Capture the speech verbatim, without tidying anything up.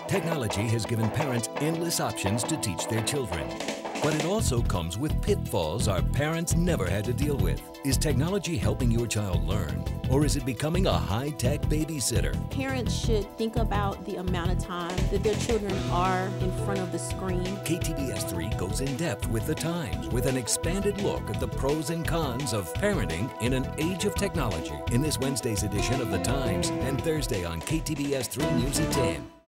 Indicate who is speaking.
Speaker 1: Technology has given parents endless options to teach their children. But it also comes with pitfalls our parents never had to deal with. Is technology helping your child learn, or is it becoming a high-tech babysitter?
Speaker 2: Parents should think about the amount of time that their children are in front of the screen.
Speaker 1: K T B S three goes in depth with the times with an expanded look at the pros and cons of parenting in an age of technology in this Wednesday's edition of The Times and Thursday on K T B S three News at ten.